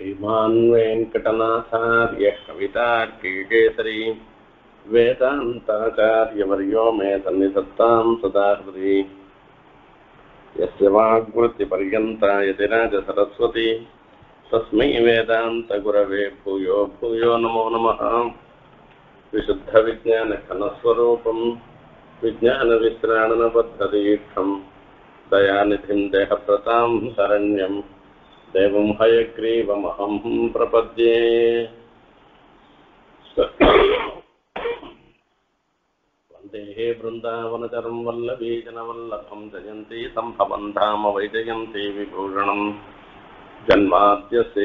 श्रीमान् वेङ्कटनाथार्यः कवितार्किकेसरी वेदान्ताचार्यवर्यो मे सन्निधत्तां सदा हृदि यस्य वाग्वृत्तिपर्यन्ता यतिराजसरस्वती तस्मै वेदान्तगुरवे भूयो भूयो नमो नमः। विशुद्धविज्ञानघनस्वरूपं विज्ञानविश्राणनबद्धदीक्षं दयानिधिं देहप्रतां शरण्यं देवं हयग्रीवमहं प्रपद्ये। वन्दे वृन्दावनचरं वल्लभीजनवल्लभं जयन्ती सम्भवं धाम वैजयन्ती विभूषणं जन्माद्यस्य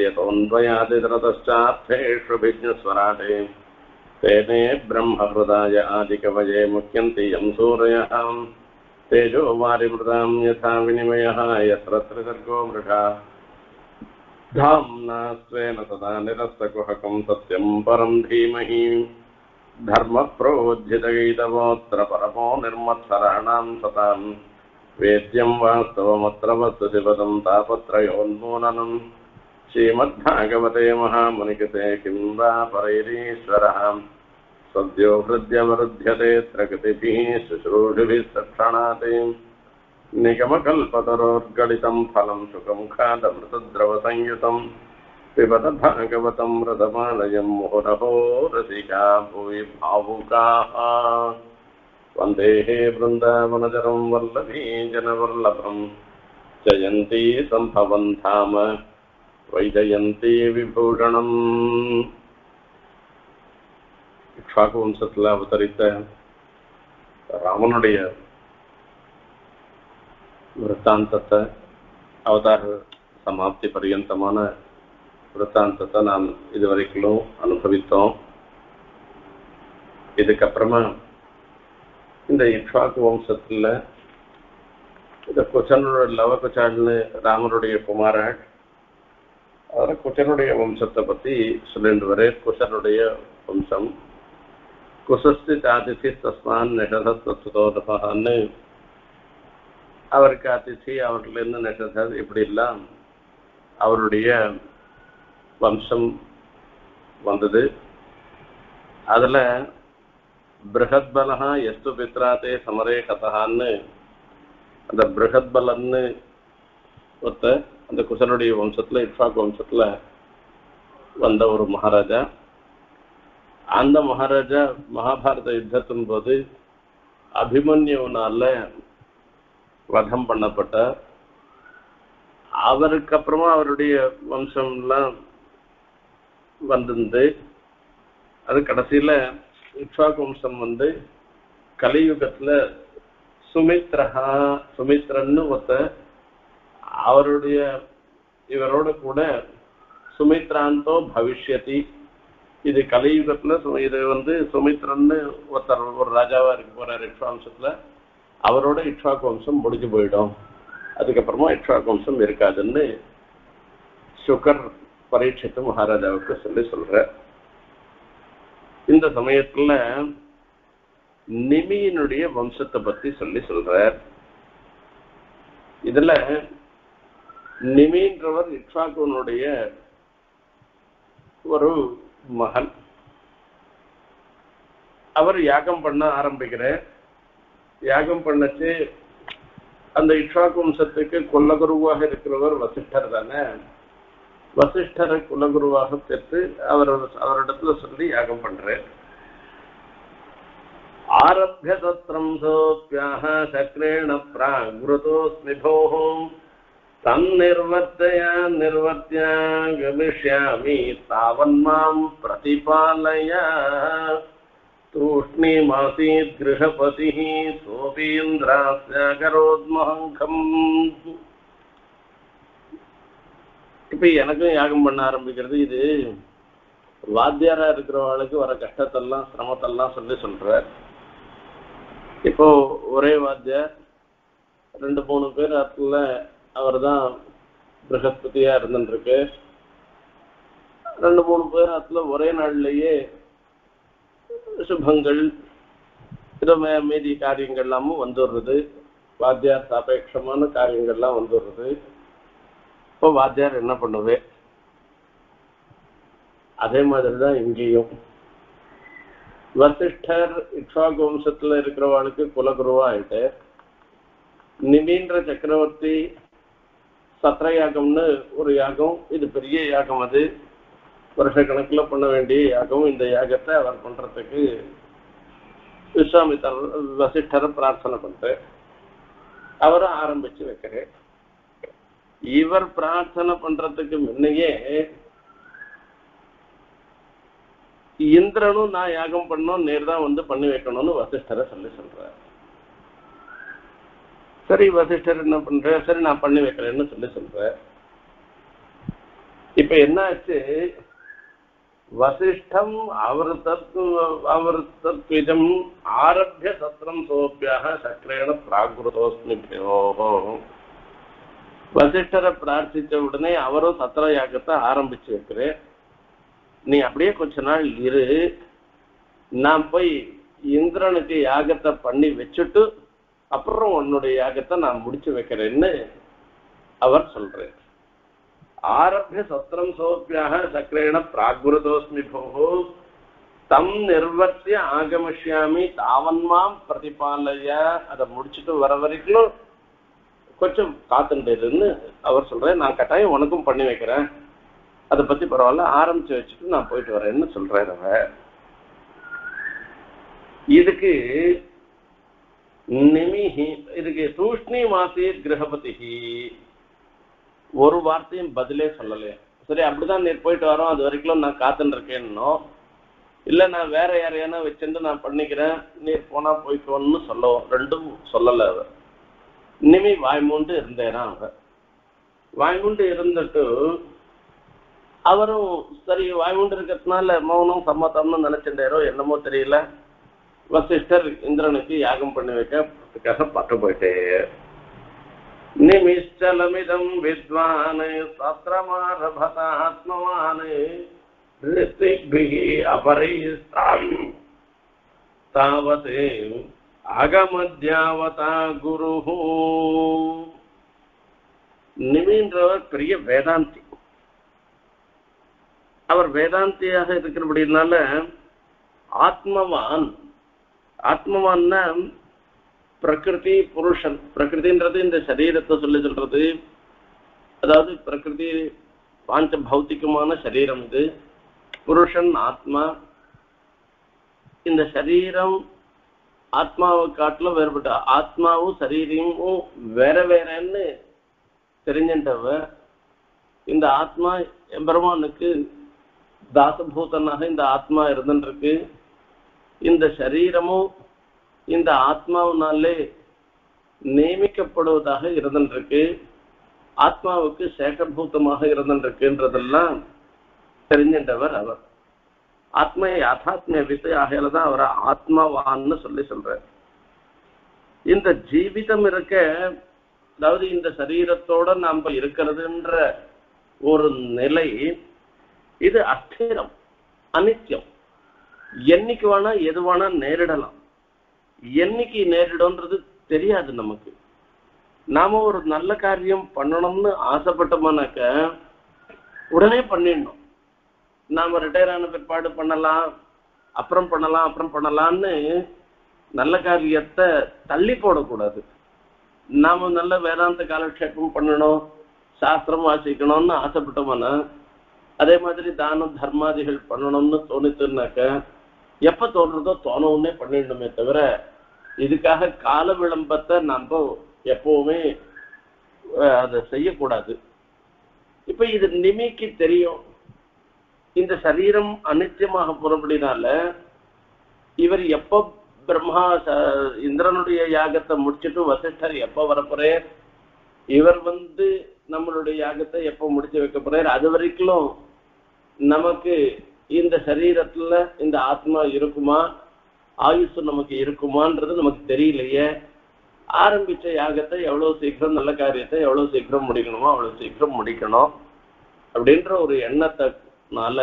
यतोऽन्वयादितरतश्चार्थेष्वभिज्ञस्वराटे तेने ब्रह्महृदाय आदिकवये मुह्यन्ति यं सूरयः तेजो वारिमृतां यथा विनिमयः यत्र त्रिसर्गो मृषा धाम्ना स्वेन सदा निरस्तकुहकं सत्यं परं धीमहि धर्मप्रोज्झितगीतवोऽत्र परमो निर्मत्सराणां सतां वेद्यं वास्तवमत्र वस्तुतिपदं तापत्रयोन्मूलनं श्रीमद्भागवते महामुनिकृते किं वा परैरीश्वरः सद्यो हृद्यवरुध्यते प्रकृतिभिः शुश्रूषिभिः तत्क्षणात् निगमकल्पतरोर्गलितं फलं सुखमुखादमृतद्रवसंयुतं पिबत भागवतं रसमालयं मुहुरहो रसिका भुवि भावुकाः। वन्दे वृन्दावनचरं वल्लभीजनवल्लभं जयन्ती सम्भवं धाम वैजयन्ती विभूषणम्। இக்ஷ்வாகு வம்சத்தில் அவதரித்த ராமனுடைய விருத்தாந்தத்தை அவதார சமாப்தி பரியந்தமான விருத்தாந்தத்தை நாம் இதுவரைக்கும் அனுபவித்தோம். இதுக்கப்புறமா இந்த இக்ஷ்வாகு வம்சத்தில் இந்த குச்சனோட லவகுச்சால்னு ராமனுடைய குமாரன் அதில் குச்சனுடைய வம்சத்தை பற்றி சொல்லிட்டு வர குச்சனுடைய வம்சம் குசஸ்தித் அதிதி தஸ்மான் நிஷதத்துதோதபான்னு அவருக்கு அதிதி அவர்லேருந்து நிஷதர் இப்படிலாம் அவருடைய வம்சம் வந்தது. அதில் பிருஹத்பலா எஸ்து பித்ராத்தே சமரே கதகான்னு அந்த பிருஹத்பலன்னு ஒருத்த அந்த குசனுடைய வம்சத்தில் இக்ஷ்வாகு வம்சத்தில் வந்த ஒரு மகாராஜா. அந்த மகாராஜா மகாபாரத யுத்தத்தின் போது அபிமன்யுனால வதம் பண்ணப்பட்ட அவருக்கு அப்புறமா அவருடைய வம்சம்லாம் வந்திருந்து அது கடைசியில் இக்ஷ்வாகு வம்சம் வந்து கலியுகத்தில் சுமித்ரன்னு ஒருத்த அவருடைய இவரோட கூட சுமித்ராந்தோ பவிஷ்யதி இது கலியுகத்தில் இது வந்து சுமித்ரன்னு ஒருத்தர் ஒரு ராஜாவாக இருக்க போகிறார் இக்ஷ்வாம்சத்தில். அவரோட இக்ஷ்வாகு வம்சம் முடிஞ்சு போயிடும், அதுக்கப்புறமா இக்ஷ்வாகு வம்சம் இருக்காதுன்னு சுகர் பரீட்சித்து மகாராஜாவுக்கு சொல்ற இந்த சமயத்தில் நிமியினுடைய வம்சத்தை பற்றி சொல்றார். இதுல நிமின்றவர் இக்ஷ்வாகுனுடைய ஒரு மகன். அவர் யாகம் பண்ண ஆரம்பிக்கிறார். யாகம் பண்ணச்சு அந்த இக்ஷ்வாகு வம்சத்துக்கு குலகுருவாக இருக்கிறவர் வசிஷ்டர் தானே. வசிஷ்டரை குலகுருவாக பெற்று அவரிடத்துல சொல்லி யாகம் பண்றார். ஆரம்பிய தத்ரம் சோப்யாக சக்ரேண பிராக்ருதோஸ்மி போஹம் தன்னிர்வர்த்தயா நிர்வர்த்தியா கமிஷ்யாமி தாவன்மாம் பிரதிபாலய தூஷ்ணீமாசீத் கிருஹபதிஹ சோபீந்திராஸ்ய கரோத்மஹங்கம். இப்ப எனக்கும் யாகம் பண்ண ஆரம்பிக்கிறது. இது வாத்தியாரா இருக்கிறவங்களுக்கு வர கஷ்டத்தெல்லாம் சிரமத்தெல்லாம் சொல்றார். இப்போ ஒரே வாத்தியார் 2-3 பேர் இடத்துல அவர் தான் ப்ரஹஸ்பதியா இருந்துருக்கு. 2-3 பேர் இடத்துல ஒரே நாள்லயே சுபங்கள் இதை மீதி காரியங்கள்லாமும் வந்துடுறது. வாத்தியார் சாபேட்சமான காரியங்கள்லாம் வந்துடுறது. இப்போ வாத்தியார் என்ன பண்ணுவேன், அதே மாதிரிதான் இங்கேயும் வசிஷ்டர் இக்ஷ்வாகு வம்சத்துல இருக்கிறவாளுக்கு குலகுருவா ஆயிட்டு, நிமீன்ற சக்கரவர்த்தி சத்ர யாகம்னு ஒரு யாகம், இது பெரிய யாகம், அது வருஷ கணக்கில் பண்ண வேண்டிய யாகம். இந்த யாகத்தை அவர் பண்றதுக்கு விஸ்வாமித்தர் வசிஷ்டரை பிரார்த்தனை பண்ற அவரும் ஆரம்பிச்சு வைக்கிறேன். இவர் பிரார்த்தனை பண்றதுக்கு முன்னையே இந்திரனும் நான் யாகம் பண்ணோம், நேர் தான் வந்து பண்ணி வைக்கணும்னு வசிஷ்டரை சொல்ற. சரி, வசிஷ்டர் என்ன பண்ற, சரி நான் பண்ணி வைக்கிறேன்னு சொல்ற. இப்ப என்ன ஆச்சு, வசிஷ்டம் அவர் தத்விஜம் ஆரம்பிய சத்திரம் சோபியாக சக்கரேன பிராகிருதோஸ்மிபியோ. வசிஷ்டரை பிரார்த்திச்ச உடனே அவரும் சத்திர யாகத்தை ஆரம்பிச்சு வைக்கிறேன். நீ அப்படியே கொஞ்ச நாள் இரு, நான் போய் இந்திரனுக்கு யாகத்தை பண்ணி வச்சுட்டு அப்புறம் உன்னுடைய யாகத்தை நான் முடிச்சு வைக்கிறேன்னு அவர் சொல்றேன். ஆரம்பிய சத்திரம் சோபியாக சக்கரேன பிராகிருதோஸ்மி போகோ தம் நிர்வர்த்திய ஆகமிஷ்யாமி தாவன்மாம் பிரதிபாலய. அதை முடிச்சுட்டு வர வரைக்கும் கொஞ்சம் காத்துட்டுன்னு அவர் சொல்றேன். நான் கட்டாயம் உனக்கும் பண்ணி வைக்கிறேன், அதை பத்தி பரவாயில்ல, ஆரம்பிச்சு வச்சுட்டு நான் போயிட்டு வரேன்னு சொல்றேன். இதுக்கு நிமிஹி, இதுக்கு தூஷ்ணி மாசி கிரகபதி ஒரு வார்த்தையும் பதிலே சொல்லலையே. சரி, அப்படிதான் நீ போயிட்டு வரோம், அது வரைக்கும் நான் காத்துன்னு இருக்கேன்னோ, இல்ல நான் வேற யாரையான வச்சுட்டு நான் பண்ணிக்கிறேன், நீர் போனா போய்க்கோன்னு சொல்லவும் ரெண்டும் சொல்லல. அவர் நிமி வாய்மூண்டு இருந்தேனா, அவர் வாய்மூண்டு இருந்துட்டு அவரும் சரி வாய்மூண்டு இருக்கிறதுனால மௌனம் சம்மதம்னு நினைச்சிட்டாரோ என்னமோ தெரியல, வசிஷ்டர் இந்திரனுக்கு யாகம் பண்ணி வைக்கிறதுக்காக பட்டு போயிட்டே. நிமிஷலமிதம் வித்வான் சத்ரமாரபதாத்மவான் ரித்திக்பிஹி அபரிஸ்தாம் தாவத் அகமத்யாவதா குருஹு. நிமின்றவர் பெரிய வேதாந்தி. அவர் வேதாந்தியாக இருக்கிறபடினால ஆத்மவான், ஆத்மவான்னா பிரகிருதி புருஷன். பிரகிருதின்றது இந்த சரீரத்தை சொல்றது, அதாவது பிரகிருதி பாஞ்ச பௌத்திகமான சரீரம். இது புருஷன் ஆத்மா. இந்த சரீரம் ஆத்மாவை காட்டிலும் வேறுபட்ட, ஆத்மாவும் சரீரமும் வேற வேறன்னு தெரிஞ்சின்றவ. இந்த ஆத்மா எம்பெருமானுக்கு தாசபூதனாக இந்த ஆத்மா இருந்துருக்கு. இந்த சரீரமும் இந்த ஆத்மாவினாலே நியமிக்கப்படுவதாக இருந்துருக்கு. ஆத்மாவுக்கு சேகபூதமாக இருந்துருக்குன்றதெல்லாம் தெரிஞ்சின்றவர் அவர். ஆத்ம யாதாத்மிய வித்தை ஆகையில தான் அவரை ஆத்மாவான்னு சொல்ற. இந்த ஜீவிதம் இருக்க, அதாவது இந்த சரீரத்தோட நாம இருக்கிறதுன்ற ஒரு நிலை, இது அஸ்திரம், அனித்தியம். என்னைக்கு வேணா எது வேணா நேரிடலாம். என்னைக்கு நேரிடும்ன்றது தெரியாது நமக்கு. நாம ஒரு நல்ல காரியம் பண்ணணும்னு ஆசைப்பட்டோம்னாக்க உடனே பண்ணிடணும். நாம ரிட்டையர் ஆன பிற்பாடு பண்ணலாம், அப்புறம் பண்ணலாம்னு நல்ல காரியத்தை தள்ளி போடக்கூடாது. நாம நல்ல வேதாந்த காலக்ஷேபம் பண்ணணும், சாஸ்திரம் வாசிக்கணும்னு ஆசைப்பட்டோம்னா, அதே மாதிரி தானம் தர்மாதிகள் பண்ணணும்னு தோணித்துனாக்க எப்ப தோன்றதோ தோணவுன்னே பண்ணிடணுமே தவிர இதுக்காக கால விளம்பத்தை நம்ம எப்பவுமே அதை செய்யக்கூடாது. இப்ப இது நிமிக்கு தெரியும், இந்த சரீரம் அனித்தியமாக போறபடினால இவர் எப்ப பிரம்மா இந்திரனுடைய யாகத்தை முடிச்சுட்டு வசிஷ்டர் எப்ப வரப்போறார், இவர் நம்மளுடைய யாகத்தை எப்ப முடிச்சு வைக்க போறார், அது வரைக்கும் நமக்கு இந்த சரீரத்துல இந்த ஆத்மா இருக்குமா, ஆயுசு நமக்கு இருக்குமான்றது நமக்கு தெரியலையே. ஆரம்பிச்ச யாகத்தை எவ்வளவு சீக்கிரம், நல்ல காரியத்தை எவ்வளவு சீக்கிரம் முடிக்கணுமோ அவ்வளவு சீக்கிரம் முடிக்கணும் அப்படின்ற ஒரு எண்ணத்தினால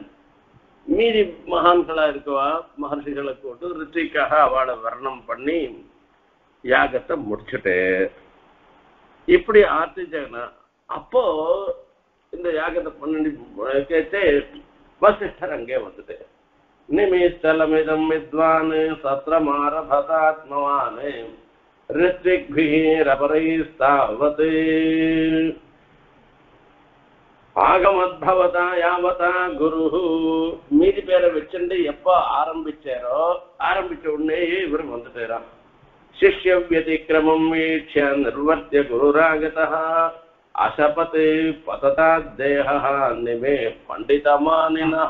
மீறி மகான்களா இருக்கவா மகர்ஷிகளை போட்டு ரித்திக்காக அவளை வர்ணம் பண்ணி யாகத்தை முடிச்சுட்டு இப்படி ஆர்த்தி ஜெகனா. அப்போ இந்த யாகத்தை பண்ணி கேட்டே வசிஷ்டர் அங்கே வந்துட்டு நிமிஷ்டலமிதம் வித்வான் சத்ரமாரபதாத்மவான் ரித்விக்பீரபரைஸ்தாவது ஆகமத்பவதா யாவதா குரு மீதி பேரை வச்சுட்டு எப்ப ஆரம்பிச்ச உடனேயே இவர் வந்துட்டாராம். சிஷ்ய வியதிக்கிரமம் வீட்ச நிர்வர்த்திய குருராகதா அசபத் பததா தேஹ நிமே பண்டிதமானினா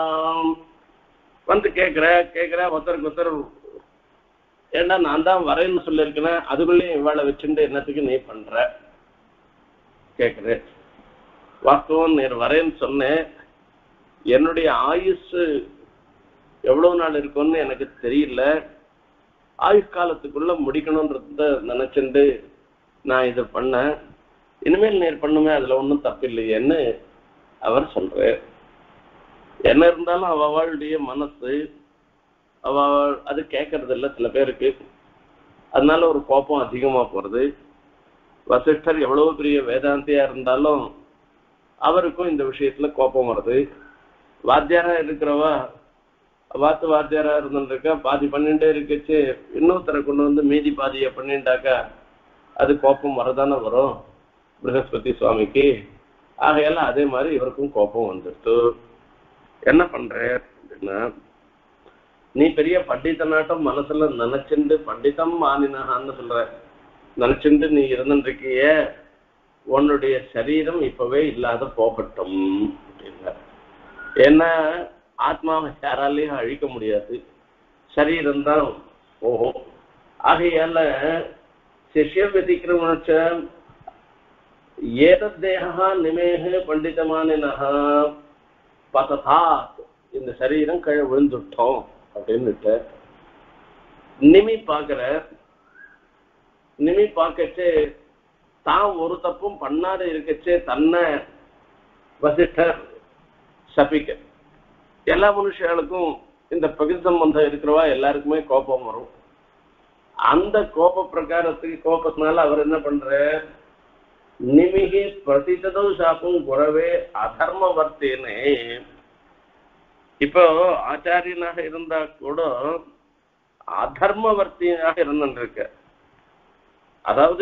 வந்து கேட்கிற ஒருத்தருக்கு ஒருத்தர் ஏன்னா நான் தான் வரேன்னு சொல்லியிருக்கேன், அதுக்குள்ளேயும் இவாளை வச்சுட்டு என்னத்துக்கு நீ பண்ற கேட்குறேன். வாஸ்தவம் நீர் வரேன்னு சொன்னேன், என்னுடைய ஆயுஷ் எவ்வளவு நாள் இருக்கும்னு எனக்கு தெரியல, ஆயுஷ் காலத்துக்குள்ள முடிக்கணும்ன்றத நினைச்சுட்டு நான் இதை பண்ணேன், இனிமேல் நீர் பண்ணுமே அதுல ஒன்றும் தப்பில்லையேன்னு அவர் சொல்றார். என்ன இருந்தாலும் அவளுடைய மனசு அது கேட்கறது இல்லை சில பேருக்கு, அதனால ஒரு கோபம் அதிகமா போறது. வசிஷ்டர் எவ்வளவு பெரிய வேதாந்தியா இருந்தாலும் அவருக்கும் இந்த விஷயத்துல கோபம் வருது. வாத்தியாரா இருக்கிறவா வாத்தியாரா இருந்துருக்கா, பாதி பண்ணிட்டே இருக்குச்சு, இன்னொருத்தரை கொண்டு வந்து மீதி பாதியை பண்ணிட்டாக்கா அது கோபம் வரதானே வரும் ப்ரஹஸ்பதி சுவாமிக்கு. ஆகையால அதே மாதிரி இவருக்கும் கோபம் வந்துடுச்சு. என்ன பண்ற அப்படின்னா, நீ பெரிய பண்டிதனாட்டம் மனசுல நினைச்சுண்டு பண்டிதம் மானினகான்னு சொல்ற நினைச்சுண்டு நீ இருந்துருக்கிய, உன்னுடைய சரீரம் இப்பவே இல்லாத போகட்டும் அப்படின்னா. ஏன்னா ஆத்மாவை யாராலையும் அழிக்க முடியாது, சரீரம் தான் போகும். ஆகையால சிஷ்ய விதிக்கிறவனுச்ச ஏத தேகா நிமேக பண்டிதமானினஹா பததா, இந்த சரீரம் கீழே விழுந்துட்டோம் அப்படின்னுட்டு நிமி பார்க்கச்சே தான் ஒரு தப்பும் பண்ணாத இருக்கச்சே தன்னை வசிஷ்டர் சபிக்க. எல்லா மனுஷர்களுக்கும் இந்த பகிர் சம்பந்தம் இருக்கிறவா எல்லாருக்குமே கோபம் வரும். அந்த கோபத்தினால அவர் என்ன பண்ற, நிமிகி பிரதிதோ சாப்பும் குறவே அதர்மவர்த்தினே. இப்போ ஆச்சாரியனாக இருந்தா கூட அதர்மவர்த்தியாக இருந்துருக்க, அதாவது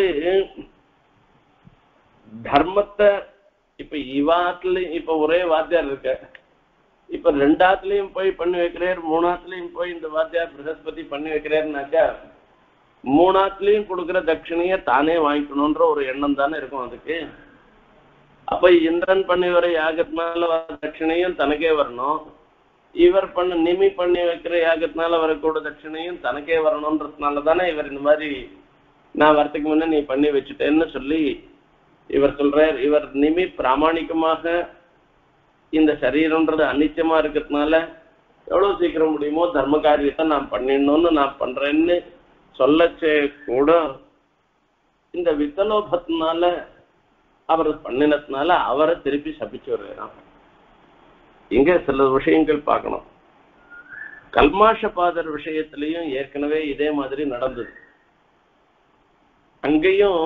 தர்மத்தை இப்ப இவாத்துலயும் இப்ப ஒரே வாத்தியார் இருக்க, இப்ப ரெண்டாத்துலயும் போய் பண்ணி வைக்கிறார், மூணாத்துலயும் போய் இந்த வாத்தியார் ப்ரஹஸ்பதி பண்ணி வைக்கிறாருனாக்கா மூணாத்துலயும் கொடுக்குற தட்சிணைய தானே வாங்கிக்கணும்ன்ற ஒரு எண்ணம் தானே இருக்கும் அதுக்கு. அப்ப இந்திரன் பண்ணி வர யாகத்தினால தட்சிணையும் தனக்கே வரணும், இவர் நிமி பண்ணி வைக்கிற யாகத்தினால வரக்கூட தட்சிணையும் தனக்கே வரணும்ன்றதுனால தானே இவர் இந்த மாதிரி நான் வரத்துக்கு முன்ன நீ பண்ணி வச்சுட்டேன்னு சொல்லி இவர் சொல்றார். இவர் நிமி பிராமணிகமாக இந்த சரீரம்ன்றது அனிச்சயமா இருக்கிறதுனால எவ்வளவு சீக்கிரம் முடியுமோ தர்ம காரியத்தை நான் பண்ணிடணும்னு நான் பண்றேன்னு சொல்லச்சே கூட இந்த வித்தலோபத்தினால அவர் பண்ணினதுனால அவரை திருப்பி சபிச்சு வருகிறான். இங்க சில விஷயங்கள் பார்க்கணும். கல்மாஷபாதர் விஷயத்திலையும் ஏற்கனவே இதே மாதிரி நடந்தது. அங்கேயும்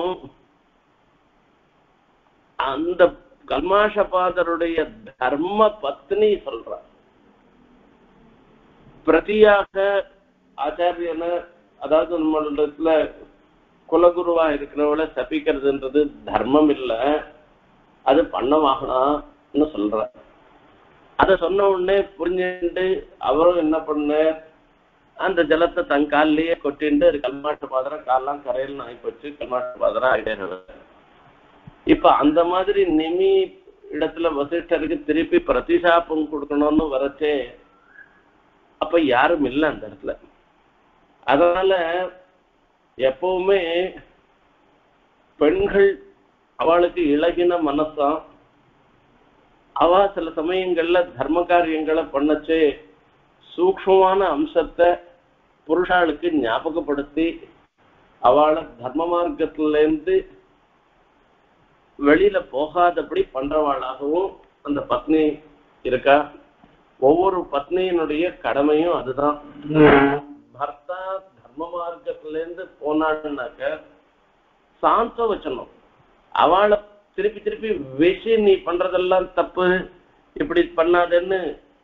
அந்த கல்மாஷபாதருடைய தர்ம பத்னி சொல்றார், பிரதியாக ஆச்சாரியன, அதாவது நம்மள குலகுருவா இருக்கிறவளை சபிக்கிறதுன்றது தர்மம் இல்லை, அது பண்ணவாகலாம்னு சொல்ற. அதை சொன்ன உடனே புரிஞ்சுட்டு அவரும் என்ன பண்ண, அந்த ஜலத்தை தன் காலிலேயே கொட்டிட்டு கல்மாஷபாதர காலெல்லாம் கரையில் ஆகிப்போச்சு, கல்மாஷபாதரா ஆயிட்டே. இப்ப அந்த மாதிரி நிமி இடத்துல வசிஷ்டருக்கு திருப்பி பிரதிசாபம் கொடுக்கணும்னு வரச்சே அப்ப யாரும் இல்லை அந்த இடத்துல. அதனால எப்பவுமே பெண்கள் அவளுக்கு இழகின மனசாம், அவ சில சமயங்கள்ல தர்ம காரியங்களை பண்ணச்சே சூக்ஷ்மமான அம்சத்தை புருஷாளுக்கு ஞாபகப்படுத்தி அவளை தர்ம மார்க்கத்திலேருந்து வெளியில போகாதபடி பண்றவாளாகவும் அந்த பத்னி இருக்கா. ஒவ்வொரு பத்னியினுடைய கடமையும் அதுதான். பர்த்தா தர்ம மார்க்கத்திலேருந்து போனான்னாக்க சாந்த வச்சனம், அவளை திருப்பி திருப்பி விஷயம் நீ பண்றதெல்லாம் தப்பு, இப்படி பண்ணாதேன்னு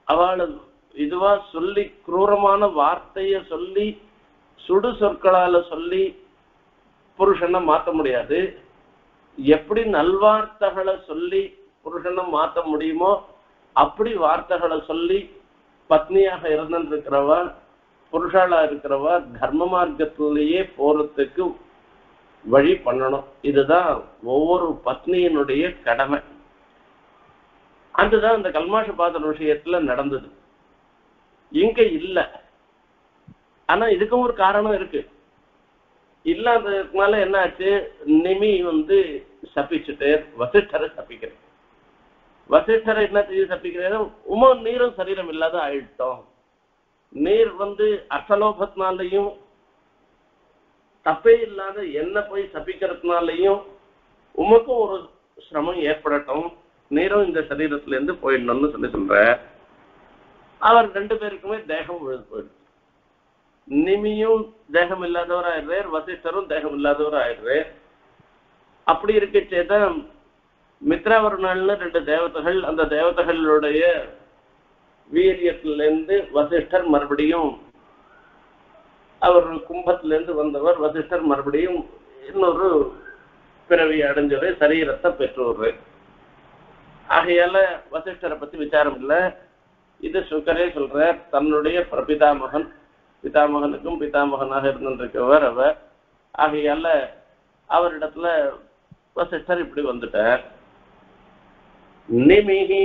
அவளை இதுவா சொல்லி குரூரமான வார்த்தைய சொல்லி சுடு சொற்களால சொல்லி புருஷனை மாற்ற முடியாது. எப்படி நல்வார்த்தைகளை சொல்லி புருஷனை மாற்ற முடியுமோ அப்படி வார்த்தைகளை சொல்லி பத்னியாக இருந்திருக்கிறவ புருஷாளா இருக்கிறவ தர்ம மார்க்கத்திலேயே போறதுக்கு வழி பண்ணணும். இதுதான் ஒவ்வொரு பத்னியினுடைய கடமை. அதுதான் இந்த கல்மாஷ பாத்திர விஷயத்துல நடந்தது. இங்க இல்ல. ஆனா இதுக்கும் ஒரு காரணம் இருக்கு. இல்லாததுனால என்ன ஆச்சு, நிமி சபிச்சுட்டு வசிஷ்டரை சபிக்கிறேன். வசிஷ்டரை என்ன சபிக்கிறேன், நீரும் சரீரம் இல்லாத ஆயிட்டோம். நீர் அசலோபத்தினாலையும் தப்பே இல்லாத என்ன போய் சபிக்கிறதுனாலையும் உமக்கும் ஒரு சிரமம் ஏற்படட்டும், நீரும் இந்த சரீரத்துல இருந்து போயிடணும்னு சொல்ற. அவர் 2 பேருக்குமே தேகம் விழுது போயிடுது. நிமியும் தேகம் இல்லாதவர் ஆயிடுறார், வசிஷ்டரும் தேகம் இல்லாதவர் ஆயிடுறார். அப்படி இருக்கச்சேதான் மித்ராவருணாள்னு 2 தேவதைகள், அந்த தேவதைகளுடைய வீரியத்திலிருந்து வசிஷ்டர் மறுபடியும் அவர் கும்பத்திலிருந்து வந்தவர் வசிஷ்டர் மறுபடியும் இன்னொரு பிறவி அடைஞ்சவர், சரீரத்தை பெற்றோர். ஆகையால வசிஷ்டரை பத்தி விசாரம் இல்லை. இது சுக்கரே சொல்ற. தன்னுடைய பிதாமகனுக்கும் பிதாமகனாக இருந்திருக்கவர் அவர். ஆகையால அவரிடத்துல வசிஷ்டர் இப்படி வந்துட்டார். நிமிஹி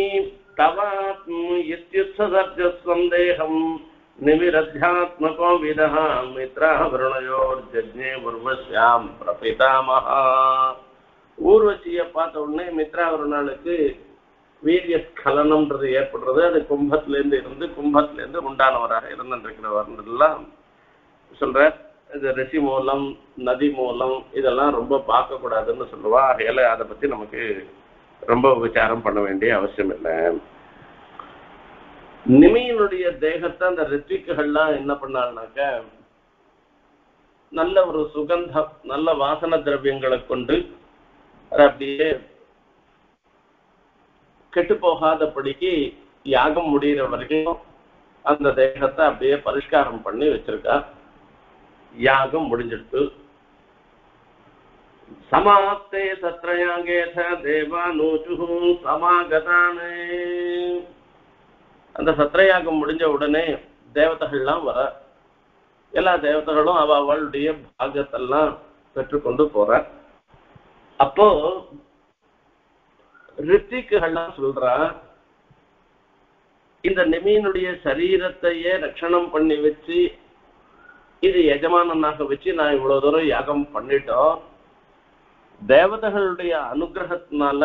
தவாத்மேகம் நிவிரத்யாத்மகோ விதஹ மித்ராவருணயோர்ஜ்ஞே உர்வஸ்யாம் பிரபிதாமஹா. ஊர்வசியை பார்த்த உடனே மித்ராவருணாளுக்கு வீரிய ஸ்கலனம்ன்றது ஏற்படுறது. அது கும்பத்திலிருந்து உண்டானவராக இருந்திருக்கிறவர்லாம் சொல்ற. இது ரிஷி மூலம் நதி மூலம் இதெல்லாம் ரொம்ப பார்க்க கூடாதுன்னு சொல்லுவா. ஆகையால அதை பத்தி நமக்கு ரொம்ப விசாரம் பண்ண வேண்டிய அவசியம் இல்லை. நிமியினுடைய தேகத்தை அந்த ரித்விக்குகள்லாம் என்ன பண்ணாள்னாக்க நல்ல ஒரு சுகந்தம் நல்ல வாசன திரவியங்களை கொண்டு அதை அப்படியே கெட்டு போகாதபடிக்கு யாகம் முடிகிற வரைக்கும் அந்த தேகத்தை அப்படியே பரிஷ்காரம் பண்ணி வச்சிருக்கா. யாகம் முடிஞ்சிட்டு சமாப்தே சத்ரயாகேத தேவானூச்சு சமாகதானே. அந்த சத்ரயாகம் முடிஞ்ச உடனே தேவதைகள்லாம் வர. எல்லா தேவதைகளும் அவளுடைய பாகத்தெல்லாம் பெற்றுக்கொண்டு போற. அப்போ ரித்திக்குகள்லாம் சொல்றா, இந்த நிமியினுடைய சரீரத்தையே ரட்சணம் பண்ணி வச்சு இது எஜமானனாக வச்சு நான் இவ்வளவு தூரம் யாகம் பண்ணிட்டோம். தேவதைகளுடைய அனுகிரகத்தினால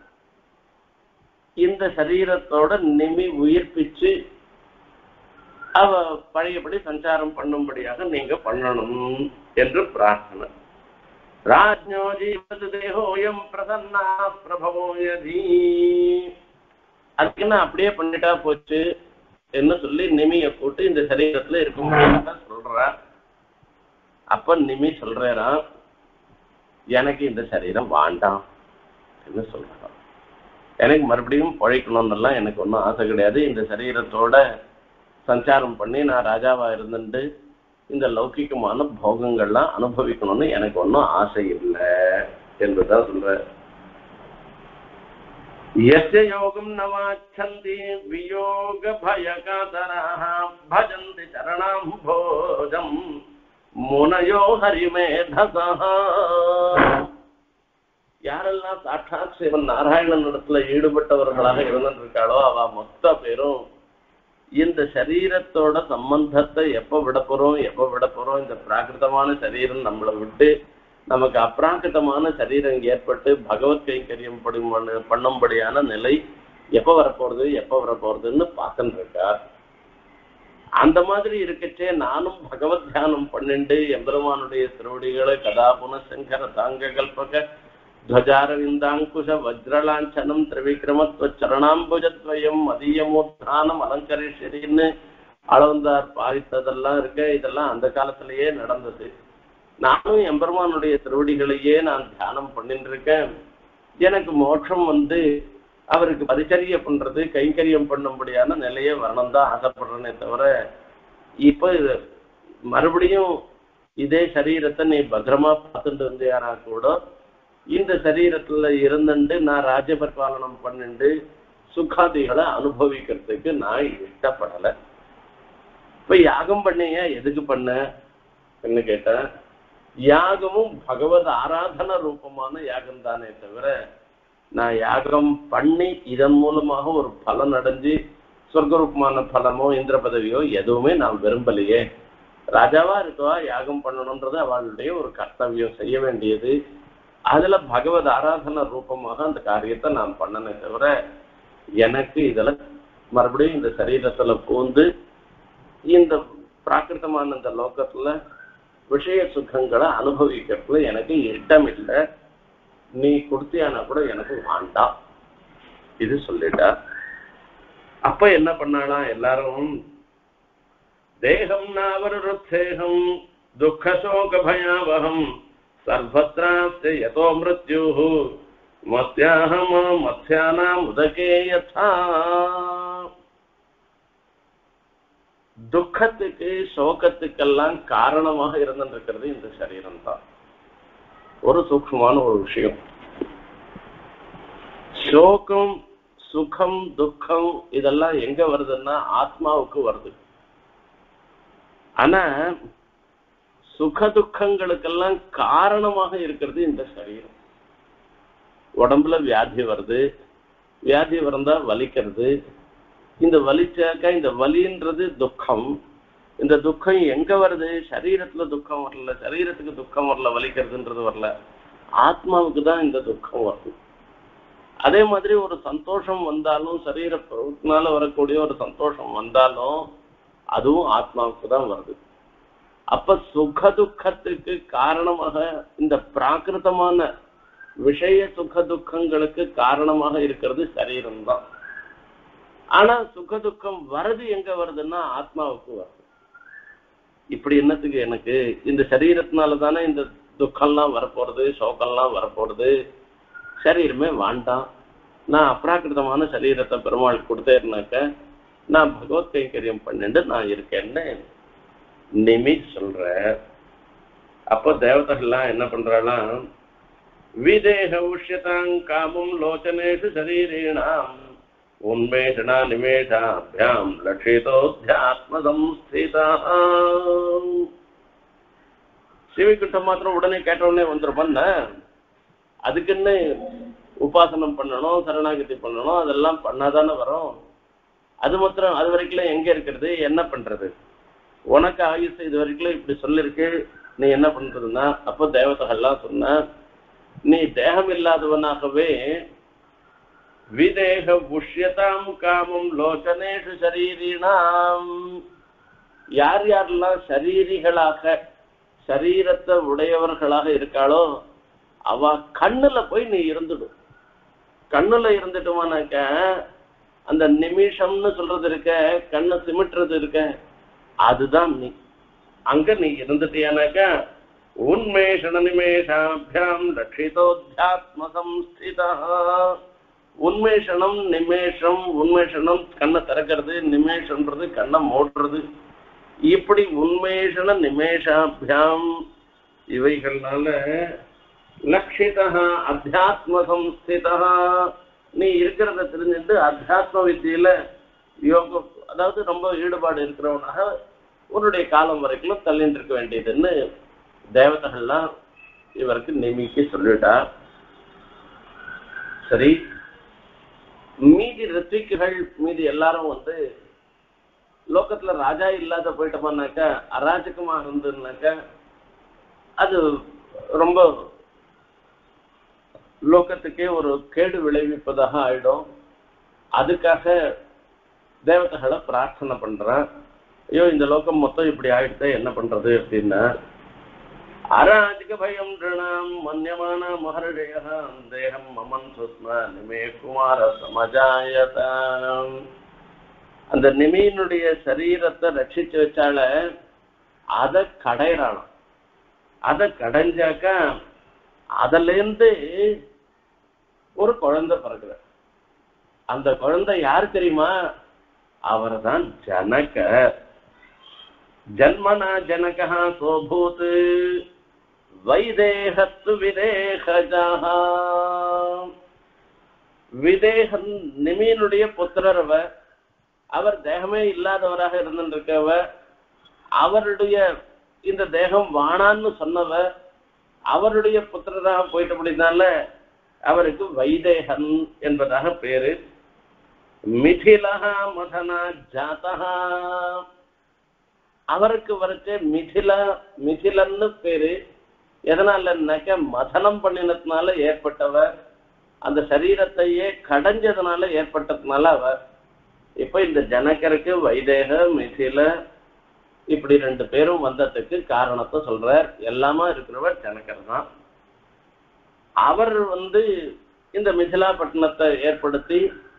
இந்த சரீரத்தோட நிமி உயிர்ப்பிச்சு அவ பழையபடி சஞ்சாரம் பண்ணும்படியாக நீங்க பண்ணணும் என்று பிரார்த்தனை. ராஜ்ஞோ ஜீவது தேகோயம் பிரசன்னா பிரபவோயதி. அதுக்குன்னு அப்படியே பண்ணிட்டா போச்சு என்ன சொல்லி நிமியை போட்டு இந்த சரீரத்துல இருக்கும் சொல்றா. அப்ப நிமி சொல்றான், எனக்கு இந்த சரீரம் வேண்டாம் என்ன சொல்றான். எனக்கு மறுபடியும் பழைக்கணும்னு எனக்கு ஒன்றும் ஆசை கிடையாது. இந்த சரீரத்தோட சஞ்சாரம் பண்ணி நான் ராஜாவா இருந்துட்டு இந்த லௌகிகமான போகங்கள்லாம் அனுபவிக்கணும்னு எனக்கு ஒன்றும் ஆசை இல்லை என்றுதான் சொல்ற. யஸ்ய யோகம் நவாச்சந்தி வியோக பயகாதராஹ பஜந்தி சரணாம் போஜம் முனயோ ஹரிமேதசஹ. யாரெல்லாம் சாட்சாத் சிவன் நாராயணன் இடத்துல ஈடுபட்டவர்களாக இருந்திருக்காளோ அவ மொத்த பேரும் இந்த சரீரத்தோட சம்பந்தத்தை எப்ப விட போறோம் இந்த பிராகிருதமான சரீரம் நம்மளை விட்டு நமக்கு அப்ராகிருதமான சரீரம் ஏற்பட்டு பகவத் கைங்கரியம் பண்ணும்படியான நிலை எப்ப வரப்போறதுன்னு பார்த்துட்டு இருக்கா. அந்த மாதிரி இருக்கச்சே நானும் பகவத் தியானம் பண்ணிண்டு எம்பெருமானுடைய திருவடிகளை கதாபுன சங்கர தாங்க கல்பக துவஜாரவிந்தாங்குஷ வஜ்ரலாஞ்சனம் திரிவிக்ரமத்வ சரணாம்புஜத்வயம் மதியமோத்தானம் அலங்கரேஸ்வரின்னு அளவந்தார் பாதித்ததெல்லாம் இருக்க. இதெல்லாம் அந்த காலத்திலேயே நடந்தது. நானும் எம்பெருமானுடைய திருவடிகளையே நான் தியானம் பண்ணிட்டு இருக்கேன். எனக்கு மோட்சம் அவருக்கு பரிச்சரிய பண்றது கைங்கரியம் பண்ணும்படியான நிலையை வரணும் தான் ஆசைப்படுறேனே தவிர இப்ப மறுபடியும் இதே சரீரத்தை நீ பத்திரமா பார்த்துட்டு இருந்தியானா கூட இந்த சரீரத்துல இருந்துட்டு நான் ராஜ்ய பரிபாலனம் பண்ணிட்டு சுகாதிகளை அனுபவிக்கிறதுக்கு நான் இஷ்டப்படலை. இப்ப யாகம் பண்ணீங்க, எதுக்கு பண்ண கேட்டேன். யாகமும் பகவத் ஆராதன ரூபமான யாகம் தானே தவிர நான் யாகம் பண்ணி இதன் மூலமாக ஒரு பலன் அடைஞ்சு சொர்க்கரூபமான பலமோ இந்திர பதவியோ எதுவுமே நான் விரும்பலையே. ராஜாவா இருக்கவா யாகம் பண்ணணும்ன்றது அவளுடைய ஒரு கர்த்தவியம், செய்ய வேண்டியது. அதுல பகவத் ஆராதன ரூபமாக அந்த காரியத்தை நான் பண்ணனே தவிர எனக்கு இதுல மறுபடியும் இந்த சரீரத்துல பூந்து இந்த பிராகிருத்தமான இந்த லோகத்துல விஷய சுகங்களை அனுபவிக்கிறதுல எனக்கு இஷ்டம் இல்லை. நீ கொடுத்தியானா கூட எனக்கு வேண்டாம் இது சொல்லிட்டா. அப்ப என்ன பண்ணாலாம் எல்லாரும், தேகம் நாவருத்தேகம் துக்கசோக பயாவகம் சர்வத்ராஸ்ய யதோ மிருத்யுஹ மத்யாஹம் மத்யானாம் உதகே யதா. துக்கத்துக்கு சோகத்துக்கெல்லாம் காரணமாக இருந்திருக்கிறது இந்த சரீரம் தான். ஒரு சூக்ஷ்மமான ஒரு விஷயம், சோகம் சுகம் துக்கம் இதெல்லாம் எங்க வருதுன்னா ஆத்மாவுக்கு வருது. ஆனா சுக துக்கங்களுக்கெல்லாம் காரணமாக இருக்கிறது இந்த சரீரம். உடம்புல வியாதி வருது, வியாதி வந்தா வலிக்கிறது. இந்த வலிச்சாக்கா இந்த வலின்றது துக்கம். இந்த துக்கம் எங்க வருது? சரீரத்துல துக்கம் வரல, சரீரத்துக்கு துக்கம் வரல, வலிக்கிறதுன்றது வரல, ஆத்மாவுக்கு தான் இந்த துக்கம் வருது. அதே மாதிரி ஒரு சந்தோஷம் வந்தாலும், சரீரத்தினால வரக்கூடிய ஒரு சந்தோஷம் வந்தாலும் அதுவும் ஆத்மாவுக்கு தான் வருது. அப்ப சுக துக்கத்துக்கு காரணமாக இந்த பிராகிருதமான விஷய சுக துக்கங்களுக்கு காரணமாக இருக்கிறது சரீரம் தான். ஆனா சுக துக்கம் வருது எங்க வருதுன்னா ஆத்மாவுக்கு வருது. இப்படி என்னத்துக்கு எனக்கு இந்த சரீரத்தினால தானே இந்த துக்கம்லாம் வரப்போறது, சோகம்லாம் வரப்போறது. சரீரமே வேண்டாம், நான் அப்ராகிருதமான சரீரத்தை பெருமாள் கொடுத்தேன்னாக்க நான் பகவத் கைங்கரியம் பண்ணிட்டு நான் இருக்கேன்னு நிமி சொல்ற. அப்போ தேவதைகள்லாம் என்ன பண்றாலாம், விதேக உஷ்யதாங் காமம் லோச்சனேஷு சரீரீணாம் உன்மேஷணா நிமேஷாபியாம் லட்சிதோத்யாத்மதம் ஸ்திதா. சிவிகுண்டம் மாத்திரம் உடனே கேட்ட உடனே வந்துருப்பான். அதுக்குன்னு உபாசனம் பண்ணணும், சரணாகதி பண்ணணும், அதெல்லாம் பண்ணாதானே வரும். அது மாத்திரம் அது வரைக்கும் எங்க இருக்கிறது, என்ன பண்றது? உனக்கு ஆயுசு இது வரைக்கும் இப்படி சொல்லிருக்கு, நீ என்ன பண்றதுன்னா, அப்போ தேவதைகள்லாம் சொன்ன, நீ தேகம் இல்லாதவனாகவே விதேக உஷ்யதாம் காமம் லோச்சனேஷு சரீரினாம், யார் யாரெல்லாம் சரீரிகளாக சரீரத்தை உடையவர்களாக இருக்காளோ அவ கண்ணுல போய் நீ இருந்துடும். கண்ணுல இருந்துட்டுமானாக்க அந்த நிமிஷம்னு சொல்றது இருக்க, கண்ணை சிமிட்டுறது இருக்க, அதுதான் நீ. அங்க நீ இருந்துட்டியானாக்கா உன்மேஷண நிமேஷாபியாம் லட்சிதோத்யாத்ம சம்ஸ்திதா. உன்மேஷணம் நிமேஷம், உன்மேஷணம் கண்ணை திறக்கிறது, நிமேஷன்றது கண்ணை மூடுறது. இப்படி உன்மேஷண நிமேஷாபியாம் இவைகள்னால லட்சிதா அத்தியாத்ம சம்ஸ்திதா, நீ இருக்கிறத தெரிஞ்சுட்டு அத்தியாத்ம வித்தியில யோகம், அதாவது ரொம்ப ஈடுபாடு இருக்கிறவனாக உன்னுடைய காலம் வரைக்கும் தள்ளிட்டு இருக்க வேண்டியதுன்னு தேவதைகள்லாம் இவருக்கு நிமிக்கு சொல்லிட்டா. சரி, மீதி ரித்விக்குகள் மீதி எல்லாரும் லோகத்துல ராஜா இல்லாத போயிட்டோம்னாக்கா, அராஜகமா இருந்ததுனாக்கா அது ரொம்ப லோகத்துக்கே ஒரு கேடு விளைவிப்பதாக ஆயிடும். அதுக்காக தேவதைகளை பிரார்த்தனை பண்றான். ஐயோ இந்த லோகம் மொத்தம் இப்படி ஆயிடுத்த என்ன பண்றது அப்படின்னா, அராஜக பயம் ரிணாம் மன்யமான மகர்ஷயம் தேகம் மமன் சுஸ்ம நிமே குமார சமஜாயதாம். அந்த நிமியினுடைய சரீரத்தை ரட்சிச்சு வச்சால அதை கடையிறானாம். அதை கடைஞ்சாக்கா அதுல இருந்து ஒரு குழந்தை பிறகுற. அந்த குழந்தை யாரு தெரியுமா? அவர்தான் ஜனக. ஜன்மனா ஜனகா சோபூத் வைதேகத்து விதேகஜஹ. விதேகன் நிமியனுடைய புத்திரர் அவர் தேகமே இல்லாதவராக இருந்திருக்கவ, அவருடைய இந்த தேகம் வாணான்னு சொன்னவ அவருடைய புத்திரராக போயிட்டபடினால அவருக்கு வைதேகன் என்பதாக பேரு. மிதிலஹா மதனா ஜாதஹா. அவருக்கு வரைச்ச மிதிலன்னு பேரு. எதனாலன்னாக்க மதனம் பண்ணினதுனால ஏற்பட்டவர், அந்த சரீரத்தையே கடைஞ்சதுனால ஏற்பட்டதுனால அவர். இப்ப இந்த ஜனகருக்கு வைதேக மிதில இப்படி 2 பேரும் வந்ததுக்கு காரணத்தை சொல்றார். எல்லாமா இருக்கிறவர் ஜனகர் தான். அவர் இந்த மிதிலாப்பட்டினத்தை ஏற்படுத்தி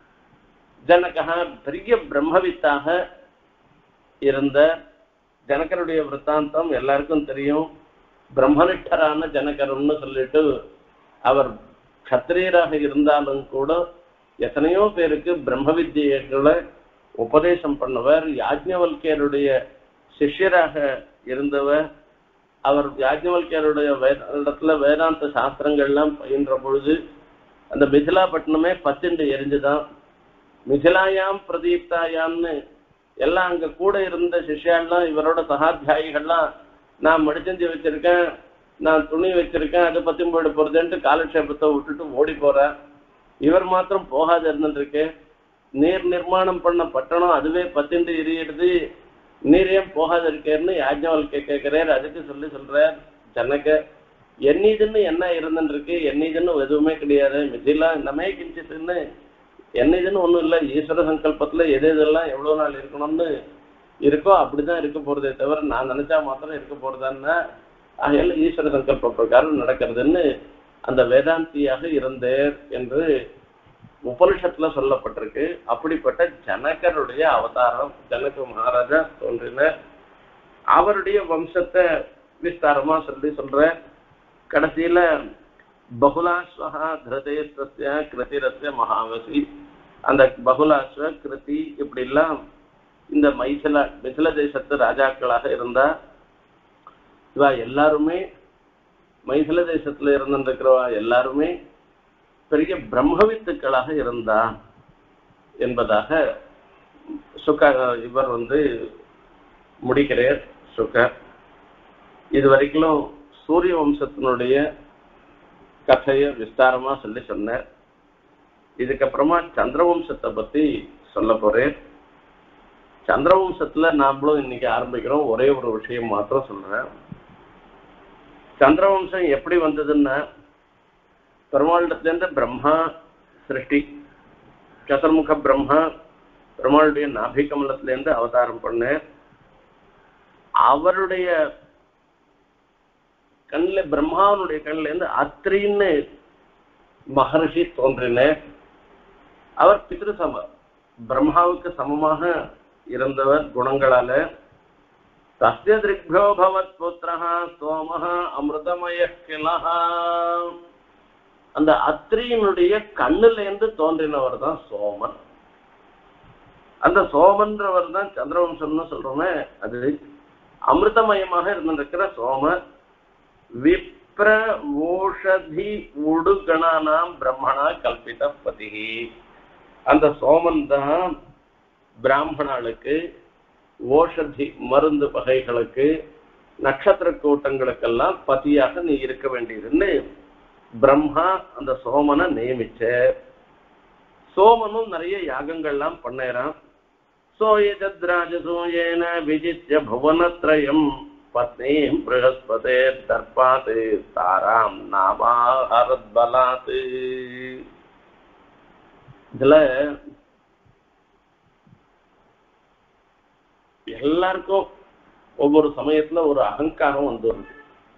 ஜனகா பெரிய பிரம்மவித்தாக இருந்த ஜனகருடைய விற்த்தாந்தம் எல்லாருக்கும் தெரியும். பிரம்மனிஷ்டரான ஜனகர்னு சொல்லிட்டு அவர் கத்திரியராக இருந்தாலும் கூட எத்தனையோ பேருக்கு பிரம்ம வித்தியைகளை உபதேசம் பண்ணவர். யாஜ்ஞவல்கியருடைய சிஷ்யராக இருந்தவர். அவர் யாஜ்ஞவல்கியருடைய இடத்துல வேதாந்த சாஸ்திரங்கள்லாம் பயின்ற பொழுது அந்த மிதிலாப்பட்டினமே பத்திண்டு எரிஞ்சுதான். மிதிலாயாம் பிரதீப்தாயான்னு எல்லாம் அங்க கூட இருந்த சிஷ்யாலாம் இவரோட சகாத்தியாயிகள்லாம் நான் மடிச்சஞ்சி வச்சிருக்கேன், நான் துணி வச்சிருக்கேன், அதை பத்தி போயிட போறதுன்ட்டு காலக்ஷேபத்தை விட்டுட்டு ஓடி போறேன். இவர் மாத்திரம் போகாது இருந்துருக்கு. நீர் நிர்மாணம் பண்ண பட்டணம் அதுவே பத்திண்டு எரியிடுது, நீர் ஏன் போகாது இருக்கேன்னு யாஜ்ஞவல்கிய கேட்கிறார். அதுக்கு சொல்றார் ஜனக, என்னதுன்னு என்ன இருந்துருக்கு, என்னதுன்னு எதுவுமே கிடையாது. மிதிலா நம்மே கிஞ்சித்துன்னு என்னதுன்னு ஒண்ணும் இல்லை. ஈஸ்வர சங்கல்பத்துல எது எதெல்லாம் எவ்வளவு நாள் இருக்கணும்னு இருக்கோ அப்படிதான் இருக்க போறதே தவிர நான் நினைச்சா மாத்திரம் இருக்க போறதான்னா ஆகையால ஈஸ்வர சங்கல்ப பிரகாரம் நடக்கிறதுன்னு அந்த வேதாந்தியாக இருந்தேர் என்று உபனிஷத்துல சொல்லப்பட்டிருக்கு. அப்படிப்பட்ட ஜனகருடைய அவதாரம் ஜனக மகாராஜா தோன்றினார். அவருடைய வம்சத்தை விஸ்தாரமா சொல்ற. கடைசியில பகுலாஸ்வஹா திருதேஸ்வஸ்ய கிருதிரஸ்ய மகாவசி. அந்த பகுலாஸ்வ கிருதி இப்படி எல்லாம் இந்த மிதில தேசத்து ராஜாக்களாக இருந்தா. இவா எல்லாருமே மைதில தேசத்துல இருந்திருக்கிறவா எல்லாருமே பெரிய பிரம்மவித்துக்களாக இருந்தா என்பதாக இவர் முடிக்கிறார் சுகர். இதுவரைக்கும் சூரிய வம்சத்தினுடைய கதையை விஸ்தாரமா சொன்னார். இதுக்கப்புறமா சந்திரவம்சத்தை பத்தி சொல்ல போறேன். சந்திரவம்சத்துல நாமளும் இன்னைக்கு ஆரம்பிக்கிறோம். ஒரே ஒரு விஷயம் மாத்திரம் சொல்றேன். சந்திரவம்சம் எப்படி வந்ததுன்னா, பெருமாளிடத்திலிருந்து பிரம்மா சிருஷ்டி, சதுர்முக பிரம்மா பெருமாளுடைய நாபி கமலத்திலிருந்து அவதாரம் பண்ண, அவருடைய கண்ணில் பிரம்மாவனுடைய கண்ணில இருந்து அத்ரின்னு மகர்ஷி தோன்றின. அவர் பித்ருசம பிரம்மாவுக்கு சமமாக இருந்தவர் குணங்களால. தஸ்ய திரிக்போ பவத் புத்திரஹ சோமஹ அமிர்தமய கிலஹா. அந்த அத்ரியினுடைய கண்ணுல இருந்து தோன்றினவர் தான் சோமன். அந்த சோமன்றவர் தான் சந்திரவம்சம்னு சொல்றோமே, அது அமிர்தமயமாக இருந்திருக்கிற சோம விப்ர ஓஷதி உடுகணானாம் பிரம்மணா கல்பித பதிகி. அந்த சோமன் தான் பிராமணர்களுக்கு ஓஷதி மருந்து வகைகளுக்கு நட்சத்திர கூட்டங்களுக்கெல்லாம் பதியாக நீ இருக்க வேண்டியதுன்னு பிரம்மா அந்த சோமனை நியமிச்ச. சோமனும் நிறைய யாகங்கள்லாம் பண்ணறான். சோயஜத்ராஜசூயேன விஜித்ய புவனத்ரயம் பத்னீம் ப்ரஹஸ்பதே தர்பாத் தாராம் நாமாஹரத் பலாத். இதுல எல்லாருக்கும் ஒவ்வொரு சமயத்துல ஒரு அகங்காரம் வந்துருது.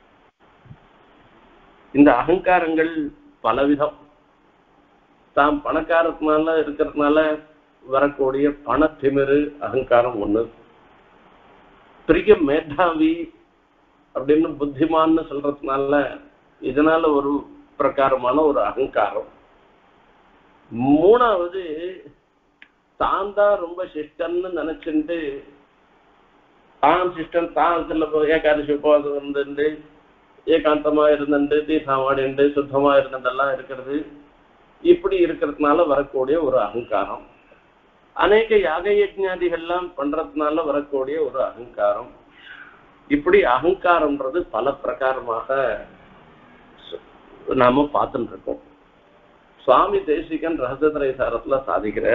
இந்த அகங்காரங்கள் பலவிதம். தாம் பணக்காரத்தினால இருக்கிறதுனால வரக்கூடிய பணத்திமிரு அகங்காரம் ஒண்ணு. பெரிய மேதாவி அப்படின்னு புத்திமான்னு சொல்றதுனால இதனால ஒரு பிரகாரமான ஒரு அகங்காரம். மூணாவது தான் தான் ரொம்ப சிஷ்டன்னு நினைச்சுட்டு தான் சிஷ்டன் தான் இதுல ஏகாதசி உபவாசம் இருந்துட்டு ஏகாந்தமா இருந்துட்டு தீர்த்தமாடிண்டு சுத்தமா இருந்துட்டெல்லாம் இருக்கிறது. இப்படி இருக்கிறதுனால வரக்கூடிய ஒரு அகங்காரம், அநேக யாக யஜ்ஞாதிகள்லாம் பண்றதுனால வரக்கூடிய ஒரு அகங்காரம். இப்படி அகங்காரம்ன்றது பல பிரகாரமாக நாம பார்த்துட்டு இருக்கோம். சுவாமி தேசிகன் ரகசியத்திரை சாரத்துல சாதிக்கிற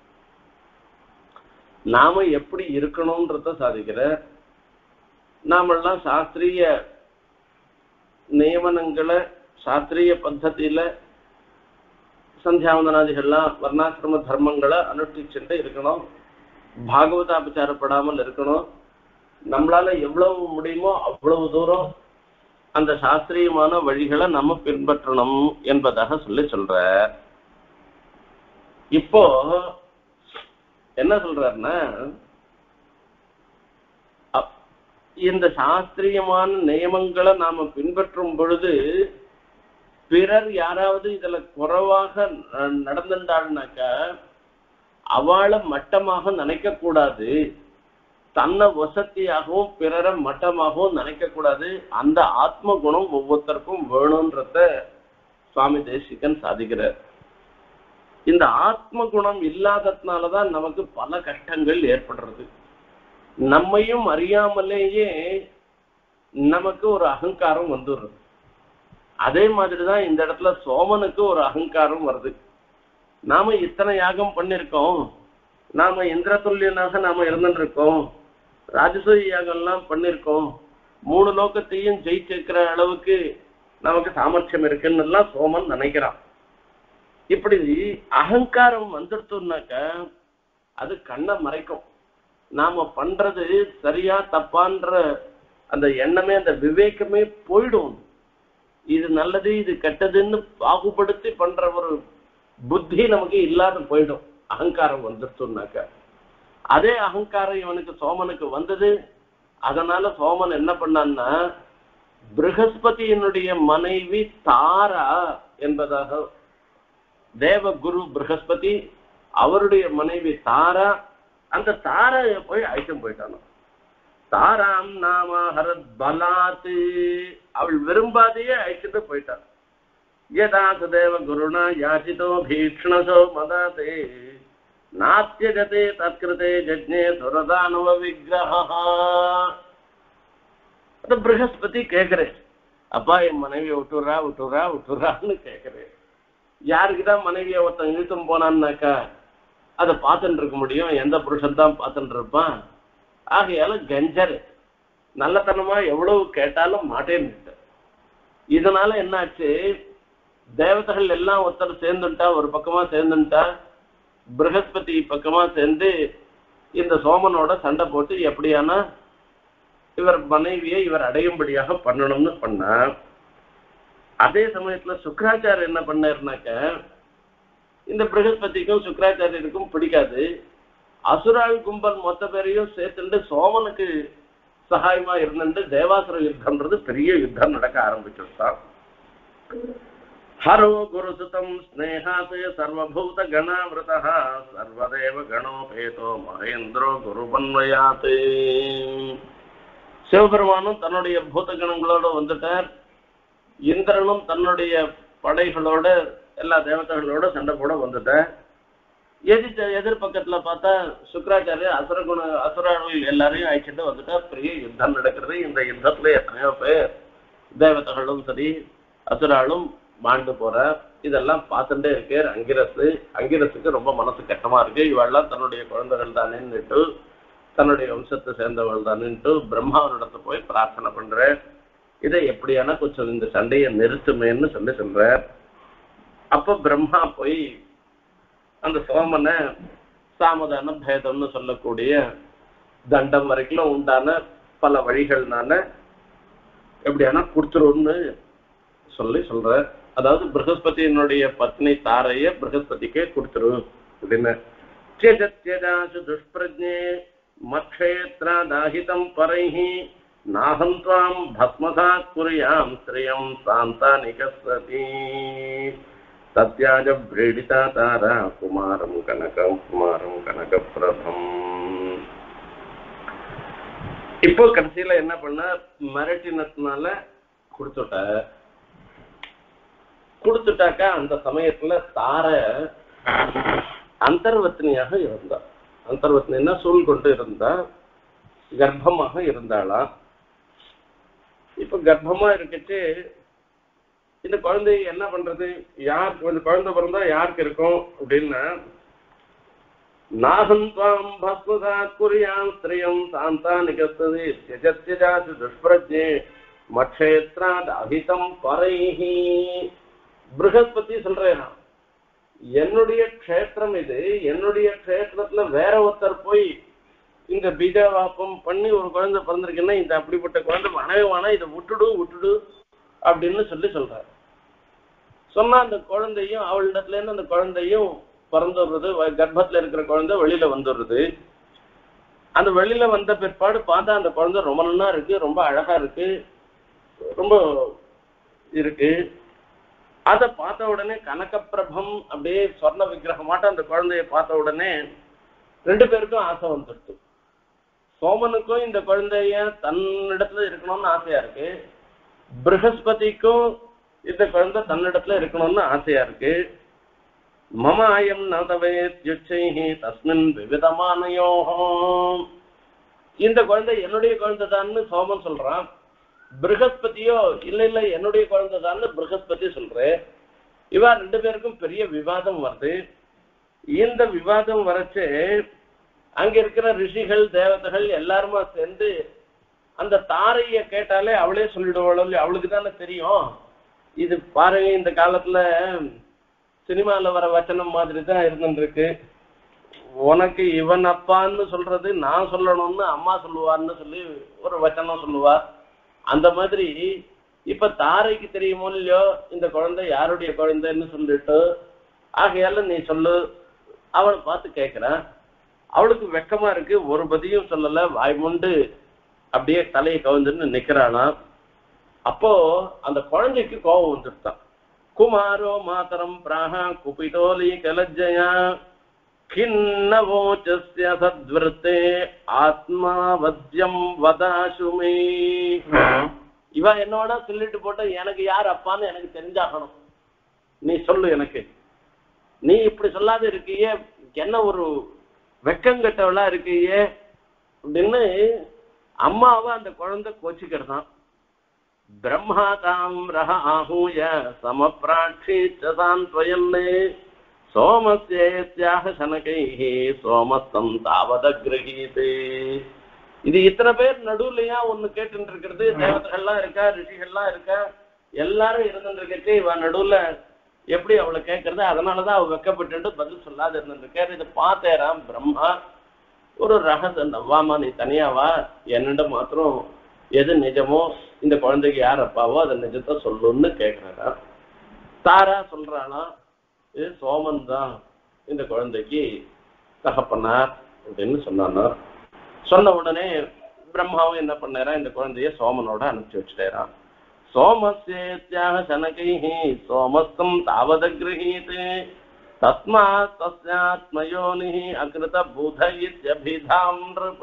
நாம எப்படி இருக்கணும்ன்றத சாதிக்கிற நாமெல்லாம் சாஸ்திரிய நியமனங்களை சாஸ்திரிய பத்ததியில சந்தியாவந்தனாதிகள்லாம் வர்ணாசிரம தர்மங்களை அனுஷ்டிச்சுட்டு இருக்கணும். பாகவதாபச்சாரப்படாமல் இருக்கணும். நம்மளால எவ்வளவு முடியுமோ அவ்வளவு தூரம் அந்த சாஸ்திரியமான வழிகளை நம்ம பின்பற்றணும் என்பதாக சொல்ற. இப்போ என்ன சொல்றாருன்னா, இந்த சாஸ்திரியமான நியமங்களை நாம பின்பற்றும் பொழுது பிறர் யாராவது இதுல குறைவாக நடந்திருந்தாள்னாக்கா அவளை மட்டமாக நினைக்க கூடாது, தன்னை வசதியாகவும் பிறரை மட்டமாகவும் நினைக்க கூடாது. அந்த ஆத்ம குணம் ஒவ்வொருத்தருக்கும் வேணும்ன்றத சுவாமி தேசிகன் சாதிக்கிறார். இந்த ஆத்ம குணம் இல்லாததுனாலதான் நமக்கு பல கஷ்டங்கள் ஏற்படுறது. நம்மையும் அறியாமலேயே நமக்கு ஒரு அகங்காரம் வந்துடுறது. அதே மாதிரிதான் இந்த இடத்துல சோமனுக்கு ஒரு அகங்காரம் வருது. நாம இத்தனை யாகம் பண்ணிருக்கோம், நாம இந்திரதுல்யனாக நாம இருந்துட்டு இருக்கோம், ராஜசூய யாகம்லாம் பண்ணிருக்கோம், 3 லோகத்தையும் ஜெயிச்சிருக்கிற அளவுக்கு நமக்கு சாமர்த்தியம் இருக்குன்னு எல்லாம் சோமன் நினைக்கிறான். இப்படி அகங்காரம் வந்துடுத்தோம்னாக்க அது கண்ணை மறைக்கும். நாம பண்றது சரியா தப்பான்ற அந்த எண்ணமே அந்த விவேகமே போயிடும். இது நல்லது இது கெட்டதுன்னு பாகுபடுத்தி பண்ற ஒரு புத்தி நமக்கு இல்லாத போயிடும் அகங்காரம் வந்துடுச்சுன்னாக்க. அதே அகங்காரம் இவனுக்கு சோமனுக்கு வந்தது. அதனால சோமன் என்ன பண்ணான்னா, ப்ரஹஸ்பதியினுடைய மனைவி தாரா என்பதாக, தேவகுரு ப்ரஹஸ்பதி அவருடைய மனைவி தாரா, அந்த தாராய போய் அழைச்சும் போயிட்டானோ. தாராம் நாம ஹரத் பலாத்து, அவள் விரும்பாதையே அழைச்சிட்டு போயிட்டான். யதாசு தேவ குருணா யாசிதோ பீக்ஷ்ணசோ மதாதே நாத்தியஜதே தத்கிருதே ஜஜ்ஞே சுரதானவ விக்கிரஹா. அது ப்ரஹஸ்பதி கேட்கிறேன், அப்பா என் மனைவியை விட்டுறா விட்டுறா விட்டுறான்னு கேட்கிறேன். யாருக்குதான் மனைவியை ஒருத்தன் இழுத்தும் போனான்னாக்கா அதை பார்த்துட்டு இருக்க முடியும்? எந்த புருஷன் தான் பார்த்துட்டு இருப்பான்? ஆகையால கஞ்சர் நல்லத்தனமா எவ்வளவு கேட்டாலும் மாட்டேன்னு. இதனால என்னாச்சு, தேவதைகள் எல்லாம் ஒருத்தர் சேர்ந்துட்டா, ஒரு பக்கமா சேர்ந்துட்டா, ப்ரஹஸ்பதி பக்கமா சேர்ந்து இந்த சோமனோட சண்டை போட்டு எப்படியானா இவர் மனைவியை இவர் அடையும்படியாக பண்ணணும்னு பண்ணா. அதே சமயத்துல சுக்ராச்சாரியர் என்ன பண்ணாருனாக்க, இந்த ப்ரஹஸ்பதிக்கும் சுக்ராச்சாரியருக்கும் பிடிக்காது. அசுராள் கும்பல் மொத்த பேரையும் சேர்த்துட்டு சோமனுக்கு சகாயமா இருந்துட்டு தேவாசுர யுத்தம்ன்றது பெரிய யுத்தம் நடக்க ஆரம்பிச்சுட்டான். ஹரோ குரு சுதம் ஸ்னேகாத் சர்வபூத கணாவிரதः சர்வதேவ கணோபேதோ மகேந்திரோ குருபன்வயாத். சிவபெருமானும் தன்னுடைய பூத கணங்களோட வந்துட்டார். இந்திரனும் தன்னுடைய படைகளோட எல்லா தேவதைகளோட சண்டை போட வந்துட்டார். எதிர்பக்கத்துல பார்த்தா சுக்ராச்சாரியர் அசுரர்கள் எல்லாரையும் அழைச்சிட்டு வந்துட்டா. பெரிய யுத்தம் நடக்கிறது. இந்த யுத்தத்துல எத்தனையோ பேர் தேவதைகளும் சரி அசுராலும் மாண்டு போற. இதெல்லாம் பார்த்துட்டே இருக்கார் அங்கிரசு. அங்கிரசுக்கு ரொம்ப மனசு கஷ்டமா இருக்கு. இவெல்லாம் தன்னுடைய குழந்தைகள் தானேன்னுட்டு, தன்னுடைய வம்சத்தை சேர்ந்தவள் தானேன்ட்டு பிரம்மாவனிடத்தை போய் பிரார்த்தனை பண்ற. இதை எப்படியான கொஞ்சம் இந்த சண்டையை நிறுத்துமேன்னு சொல்ற. அப்ப பிரம்மா போய் அந்த சோமனை சாமதான பேதம்னு சொல்லக்கூடிய தண்டம் வரைக்கும் உண்டான பல வழிகள்னால எப்படியானா கொடுத்துருன்னு சொல்ற. அதாவது ப்ரஹஸ்பதியினுடைய பத்னி தாரைய ப்ரஹஸ்பதிக்கே கொடுத்துரு அப்படின்னு. சேஜத்யஜாசு துஷ்பிரஜ்ஞே மக்ஷேத்ரா தாஹிதம் பரைஹி நாஹந்த்வாம் பஸ்மசாத் குர்யாம் ஸ்ரீயம் சாந்தா நிகஸ்ஸதி. தத்யாஜ பிரீடிதா தாரா குமாரம் கனகப்பிரபம். இப்போ கடைசியில என்ன பண்ண, மிரட்டினதுனால கொடுத்துட்டாக்கா அந்த சமயத்துல தாரை அந்தர்வத்தினியாக இருந்தா. அந்தர்வத்தினா சூழ் கொண்டு இருந்தா, கர்ப்பமாக இருந்தாளாம். இப்ப கர்ப்பமா இருக்கச்சு இந்த குழந்தை என்ன பண்றது, யாருக்கு இந்த குழந்தை பிறந்தா யாருக்கு இருக்கும் அப்படின்னா, நாகந்தாம் பஸ்மசாத் குறியாம் ஸ்திரியம் சாந்தானிகஸ்ததி த்யஜத்யஜாசி துஷ்பிரஜ்ஞே மக்ஷேத்ராத் அபிதம் பரைஹி. ப்ருஹஸ்பதி சொல்றேன், என்னுடைய க்ஷேத்திரம் இது, என்னுடைய க்ஷேத்திரத்துல வேற ஒருத்தர் போய் இந்த பீஜாவாப்பம் பண்ணி ஒரு குழந்தை பிறந்திருக்குன்னா இந்த அப்படிப்பட்ட குழந்தை மனைவானா இதை விட்டுடு அப்படின்னு சொல்றாரு. சொன்னா அந்த குழந்தையும் அவளிடத்துல இருந்து அந்த குழந்தையும் பிறந்துடுறது, கர்ப்பத்துல இருக்கிற குழந்தை வெளியில வந்துடுறது. அந்த வெளியில வந்த பிற்பாடு பார்த்தா அந்த குழந்தை ரொம்ப நல்லா இருக்கு, ரொம்ப அழகா இருக்கு, ரொம்ப இருக்கு. அதை பார்த்த உடனே கனகப்பிரபம் அப்படியே சொர்ண விக்கிரகமாட்ட அந்த குழந்தைய பார்த்த உடனே ரெண்டு பேருக்கும் ஆசை வந்துடுச்சு. சோமனுக்கும் இந்த குழந்தைய தன்னிடத்துல இருக்கணும்னு ஆசையா இருக்கு, ப்ருஹஸ்பதிக்கும் இந்த குழந்தை தன்னிடத்துல இருக்கணும்னு ஆசையா இருக்கு. மம அயம் நதவேத்யுச்சைஹி தஸ்மின் விவிதமானயோஹம். இந்த குழந்தை என்னுடைய குழந்தை தான்னு சோமன் சொல்றான், ப்ருஹஸ்பதியோ இல்ல என்னுடைய குழந்தை தான்னு ப்ருஹஸ்பதி சொல்றேன். இவா ரெண்டு பேருக்கும் பெரிய விவாதம் வருது. இந்த விவாதம் வரைச்சு அங்க இருக்கிற ரிஷிகள் தேவதைகள் எல்லாருமா சேர்ந்து அந்த தாரைய கேட்டாலே அவளே சொல்லிடுவாளோ, அவளுக்கு தானே தெரியும். இது பாருங்க, இந்த காலத்துல சினிமால வர வச்சனம் மாதிரி தான் இருந்துருக்கு. உனக்கு இவன் அப்பான்னு சொல்றது நான் சொல்லணும்னு அம்மா சொல்லுவான்னு சொல்லி ஒரு வச்சனம் சொல்லுவா. அந்த மாதிரி இப்ப தாரைக்கு தெரியுமோ இல்லையோ இந்த குழந்தை யாருடைய குழந்தைன்னு சொல்லிட்டு, ஆகையால நீ சொல்லு அவளை பார்த்து கேட்கிறான். அவளுக்கு வெக்கமா இருக்கு, ஒரு பதியும் சொல்லல, வாய்முண்டு அப்படியே தலையை கவுந்துன்னு நிக்கிறானா. அப்போ அந்த குழந்தைக்கு கோபம் வந்துட்டான். குமாரோ மாதரம் பிராஹா குபிதோலி கலஜயா கிண்ணவோச்சஸ்ய சத்விருத்தே ஆத்மாவத்யம் வதாசுமே. இவ என்னோட சொல்லிட்டு போட்ட, எனக்கு யார் அப்பான்னு எனக்கு தெரிஞ்சாகணும், நீ சொல்லு எனக்கு. நீ இப்படி சொல்லாத இருக்கியே, என்ன ஒரு வெக்கங்கட்டவளா இருக்கியே அப்படின்னு அம்மாவை அந்த குழந்தை கோச்சிக்கிறதான். பிரம்மாதாம் ரஹ ஆஹூய சமப்ராட்சி சாந்த்வயன்னு சோமஸ்யாக சனகைஹி சோமஸ்தம் தாவத கிரகீதே. இது இத்தனை பேர் நடுவுலையா ஒண்ணு கேட்டு இருக்கிறது, தேவதைகள்லாம் இருக்கா, ரிஷிகள்லாம் இருக்கா, எல்லாரும் இருந்துட்டு இருக்கே, இவ நடுவுல எப்படி அவளை கேட்கறது? அதனாலதான் அவ வெக்கப்பட்டு பதில் சொல்லாத இருந்துருக்காரு. இதை பார்த்தேராம் பிரம்மா. ஒரு ரகசியம், வாமா நீ தனியாவா, என்னண்ட மாத்திரம் எது நிஜமோ, இந்த குழந்தைக்கு யார் அப்பாவோ அதை நிஜத்தை சொல்லுன்னு கேட்கிறாரா. தாரா சொல்றானா, இது சோமன் தான் இந்த குழந்தைக்கு தகப்பனார் அப்படின்னு சொன்னானா. சொன்ன உடனே பிரம்மாவும் என்ன பண்ணாரா, இந்த குழந்தைய சோமனோட அனுப்பிச்சு வச்சுட்டாரான். சோமஸ்யாக சனகைஹி சோமஸ்தம் தாவத கிரஹீதே தஸ்மாத் தஸ்யாத்மயோனிஹி அகிருத புத இத்யபிதாம் நிருப.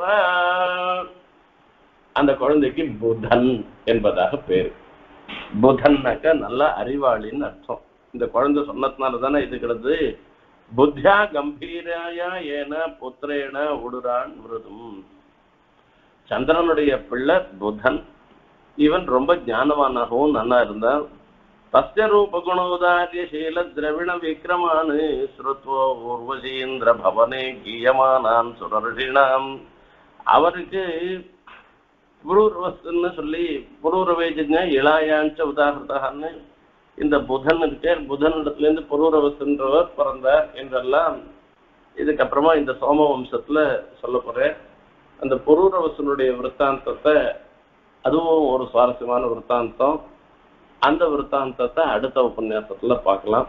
அந்த குழந்தைக்கு புதன் என்பதாக பேரு. புதன்னாக்க நல்ல அறிவாளின்னு அர்த்தம். இந்த குழந்தை சொன்னதுனால தானே இது கிடது. புத்தியா கம்பீராயா ஏன புத்திரேன உடுரான் விருதும். சந்திரனுடைய பிள்ளை புதன். இவன் ரொம்ப ஞானவானாகவும் நல்லா இருந்தான். தஸ்ய ரூபகுணோதாரிய சீல திரவிண விக்ரமானு ஸ்ருத்வோ ஊர்வசீந்திர பவனே கீயமானான் சுரர்ஷிணாம். அவருக்கு புரூர்வஸ்ன்னு சொல்லி புரூரவேஜ இளாயாஞ்ச உதாகிருதான்னு இந்த புதன் இருக்கே, புதனிடத்துல இருந்து புரூரவஸ்ன்றவர் பிறந்தார் என்றெல்லாம் இதுக்கப்புறமா இந்த சோம வம்சத்துல சொல்ல போறேன். அந்த புரூரவசனுடைய விற்த்தாந்தத்தை, அதுவும் ஒரு சுவாரஸ்யமான விற்த்தாந்தம். அந்த விற்த்தாந்தத்தை அடுத்த உபன்யாசத்துல பார்க்கலாம்.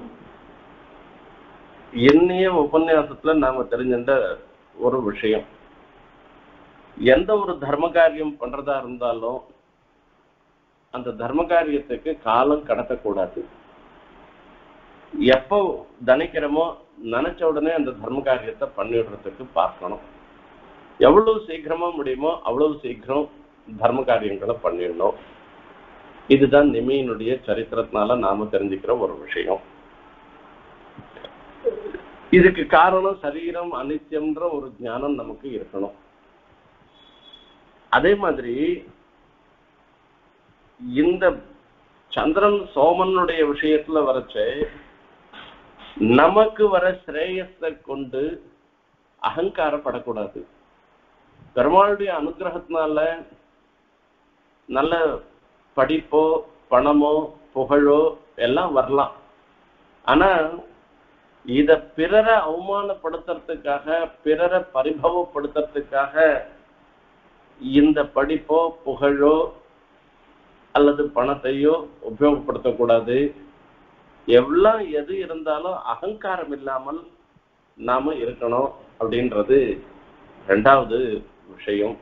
என்னைய உபன்யாசத்துல நாம தெரிஞ்சின்ற ஒரு விஷயம், எந்த ஒரு தர்ம காரியம் பண்றதா இருந்தாலும் அந்த தர்ம காரியத்துக்கு காலம் கடத்தக்கூடாது. எப்போ தனிக்கிறோமோ நினைச்ச உடனே அந்த தர்ம காரியத்தை பண்ணிடுறதுக்கு பார்க்கணும். எவ்வளவு சீக்கிரமா முடியுமோ அவ்வளவு சீக்கிரம் தர்ம காரியங்களை பண்ணிடணும். இதுதான் நிமியினுடைய சரித்திரத்தினால நாம தெரிஞ்சுக்கிற ஒரு விஷயம். இதுக்கு காரணம் சரீரம் அனித்தியம்ன்ற ஒரு ஞானம் நமக்கு இருக்கணும். அதே மாதிரி இந்த சந்திரன் சோமனுடைய விஷயத்துல வரச்சு நமக்கு வர ஸ்ரேயஸை கொண்டு அகங்காரப்படக்கூடாது. பெருமாளுடைய அனுகிரகத்தினால நல்ல படிப்போ பணமோ புகழோ எல்லாம் வரலாம். ஆனா இத பிறரை அவமானப்படுத்துறதுக்காக பிறரை பரிபவப்படுத்துறதுக்காக இந்த படிப்போ புகழோ அல்லது பணத்தையோ உபயோகப்படுத்தக்கூடாது. எவ்வளவு எது இருந்தாலும் அகங்காரம் இல்லாமல் நாம இருக்கணும் அப்படின்றது ரெண்டாவது விஷயம்.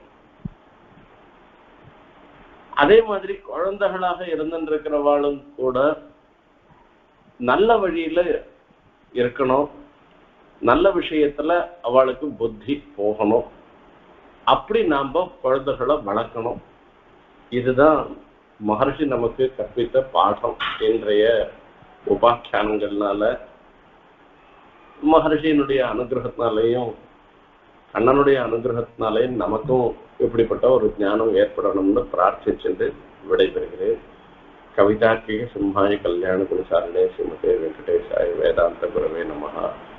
அதே மாதிரி குழந்தைகளாக இருந்திருக்கிறவாளும் கூட நல்ல வழியில இருக்கணும். நல்ல விஷயத்துல அவளுக்கு புத்தி போகணும். அப்படி நாம குழந்தைகளை வளர்க்கணும். இதுதான் மகர்ஷி நமக்கு கற்பித்த பாடம். இன்றைய உபாக்கியானங்கள்னால மகர்ஷியினுடைய அனுகிரகத்தினாலேயும் அண்ணனுடைய அனுகிரகத்தினாலேயும் நமக்கும் இப்படிப்பட்ட ஒரு ஞானம் ஏற்படணும்னு பிரார்த்திச்சுட்டு விடைபெறுகிறேன். கவிதார்க்கிக சிம்ஹாய கல்யாண குணசாரிணே ஸ்ரீமதே வெங்கடேசாய வேதாந்த குரவே நமஹ.